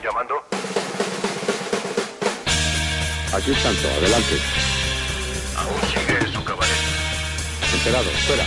llamando? Aquí es Santo, adelante. Aún sigue en su cabaret. Enterado, fuera.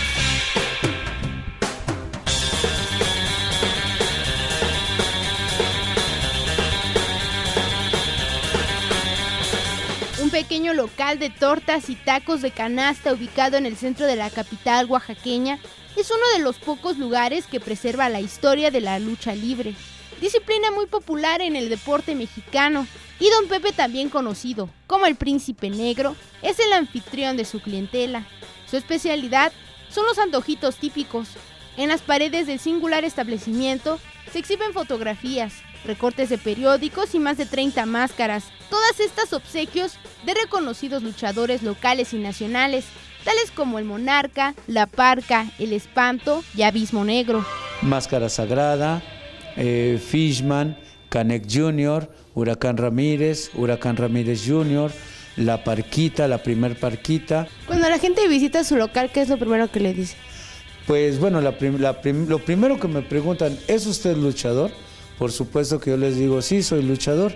Un pequeño local de tortas y tacos de canasta ubicado en el centro de la capital oaxaqueña es uno de los pocos lugares que preserva la historia de la lucha libre, disciplina muy popular en el deporte mexicano, y Don Pepe, también conocido como el Príncipe Negro, es el anfitrión de su clientela. Su especialidad son los antojitos típicos. En las paredes del singular establecimiento se exhiben fotografías, recortes de periódicos y más de 30 máscaras, todas estas obsequios de reconocidos luchadores locales y nacionales, tales como el Monarca, la Parca, el Espanto y Abismo Negro. Máscara Sagrada, Fishman, Canek Jr., Huracán Ramírez Jr., la Parquita, la primer Parquita. Cuando la gente visita su local, ¿qué es lo primero que le dice? Pues bueno, lo primero que me preguntan, ¿es usted luchador? Por supuesto que yo les digo, sí, soy luchador.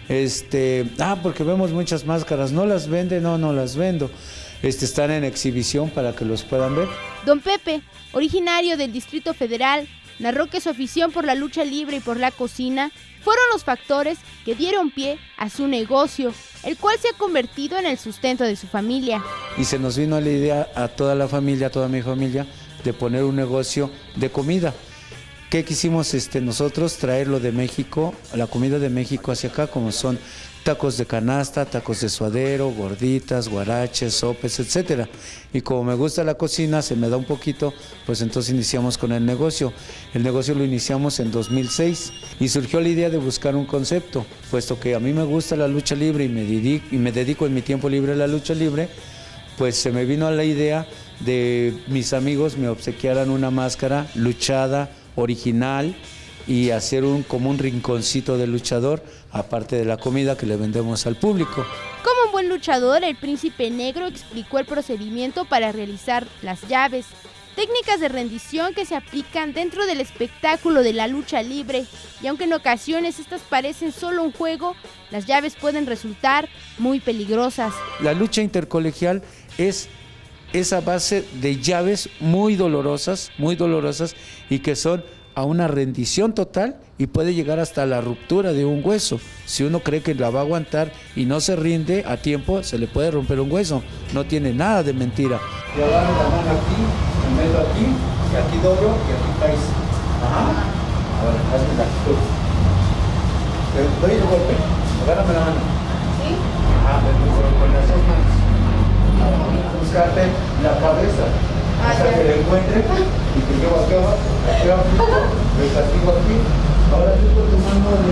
Porque vemos muchas máscaras, ¿no las vende? No, no las vendo. Están en exhibición para que los puedan ver. Don Pepe, originario del Distrito Federal, narró que su afición por la lucha libre y por la cocina fueron los factores que dieron pie a su negocio, el cual se ha convertido en el sustento de su familia. Y se nos vino la idea a toda la familia, a toda mi familia, de poner un negocio de comida. ¿Qué quisimos nosotros? Traerlo de México, la comida de México hacia acá, como son tacos de canasta, tacos de suadero, gorditas, guaraches, sopes, etcétera. Y como me gusta la cocina, se me da un poquito, pues entonces iniciamos con el negocio. El negocio lo iniciamos en 2006 y surgió la idea de buscar un concepto, puesto que a mí me gusta la lucha libre y me dedico en mi tiempo libre a la lucha libre, pues se me vino a la idea de mis amigos me obsequiaran una máscara luchada, original, y hacer como un rinconcito de luchador, aparte de la comida que le vendemos al público. Como un buen luchador, el Príncipe Negro explicó el procedimiento para realizar las llaves, técnicas de rendición que se aplican dentro del espectáculo de la lucha libre, y aunque en ocasiones estas parecen solo un juego, las llaves pueden resultar muy peligrosas. La lucha intercolegial es esa base de llaves muy dolorosas y que son a una rendición total y puede llegar hasta la ruptura de un hueso. Si uno cree que la va a aguantar y no se rinde a tiempo, se le puede romper un hueso. No tiene nada de mentira. Yo agarro la mano aquí, me meto aquí, y aquí doblo y aquí caes. Ajá. Ahora, hazme la actitud. Pero doy el golpe, agárrame la mano. ¿Sí? Ajá, con las dos manos. Ahora, buscarte la cabeza. Hasta que le encuentre y te llevo aquí abajo, le castigo aquí. Ahora tú con tu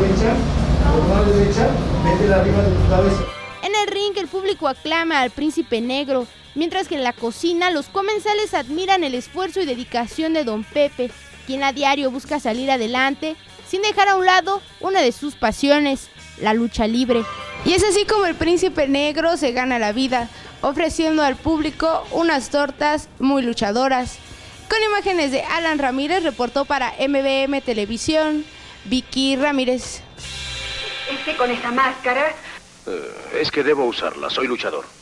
mano derecha, métela arriba de tu cabeza. En el ring el público aclama al Príncipe Negro, mientras que en la cocina los comensales admiran el esfuerzo y dedicación de Don Pepe, quien a diario busca salir adelante sin dejar a un lado una de sus pasiones, la lucha libre. Y es así como el Príncipe Negro se gana la vida, ofreciendo al público unas tortas muy luchadoras. Con imágenes de Alan Ramírez, reportó para MBM Televisión, Vicky Ramírez. Con esa máscara... Es que debo usarla, soy luchador.